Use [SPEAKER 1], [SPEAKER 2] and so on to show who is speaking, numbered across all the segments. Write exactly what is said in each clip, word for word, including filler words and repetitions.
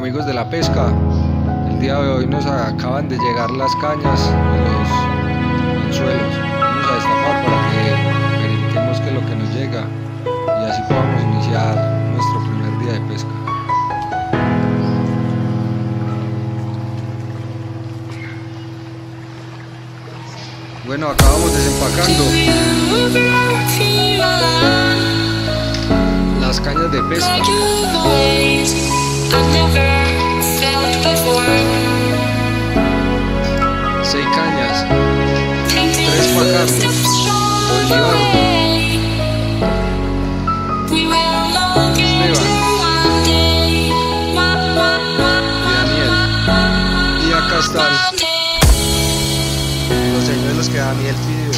[SPEAKER 1] amigos de la pesca, el día de hoy nos acaban de llegar las cañas y los anzuelos. Vamos a destapar para que verifiquemos qué es lo que nos llega y así podamos iniciar nuestro primer día de pesca. Bueno, acá vamos desempacando las cañas de pesca. Seis cañas, tres pacarros, Bolívar, Esteban y Daniel. Y acá están los señuelos que Daniel pidió.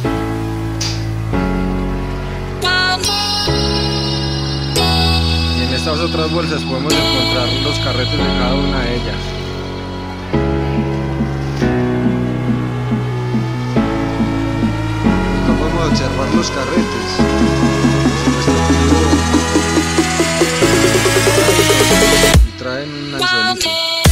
[SPEAKER 1] Y en estas otras bolsas podemos encontrar los carretes de cada una de ellas. Acá podemos observar los carretes. Y traen un anzuelito.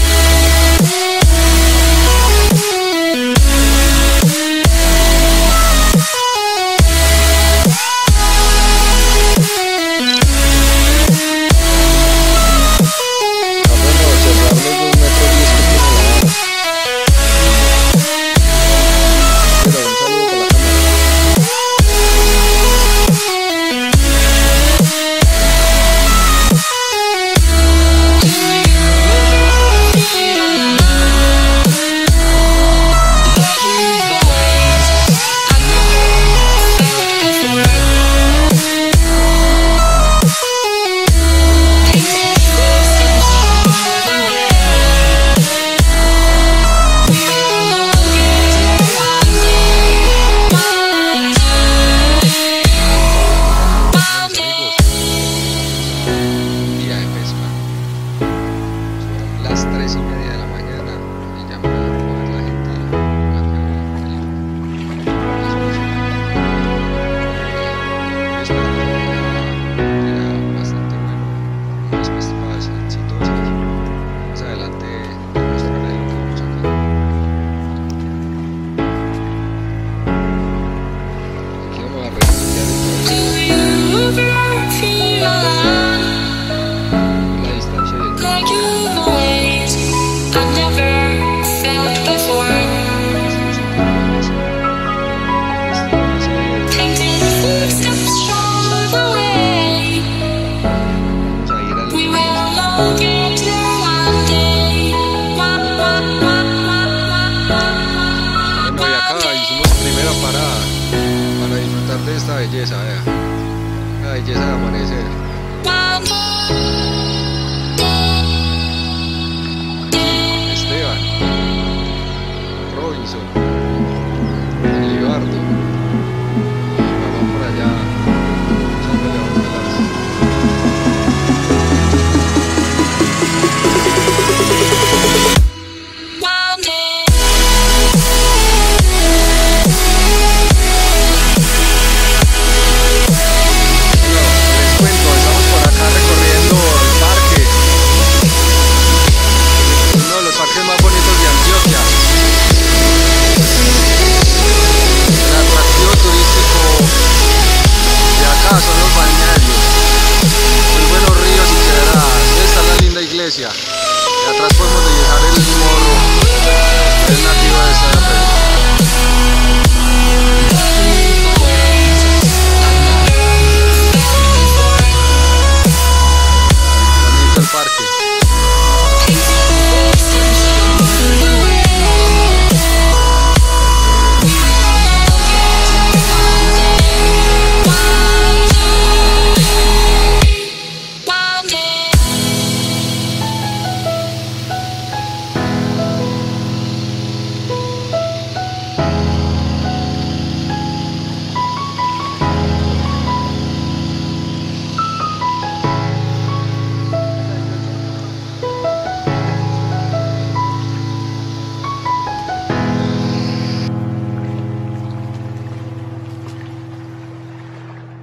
[SPEAKER 1] De esta belleza, vea, la belleza de amanecer. Esteban, Robinson, Libardo, y papá por allá echándole balas. Y atrás podemos divisar el morro, es nativo de esta región. Bonito el parque.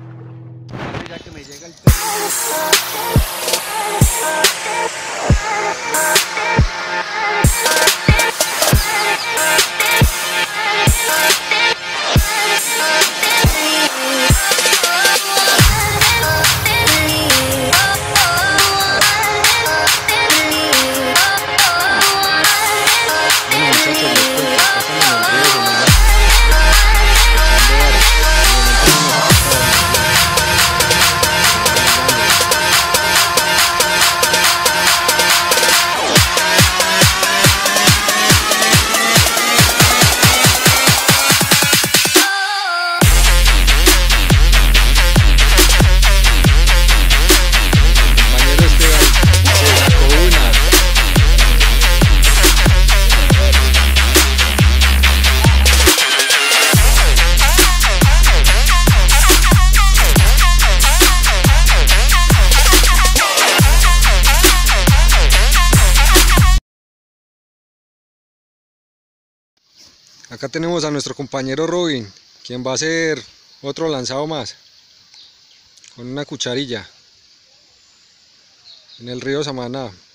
[SPEAKER 1] Ya que me llega el Acá tenemos a nuestro compañero Robin, quien va a hacer otro lanzado más con una cucharilla en el río Samaná.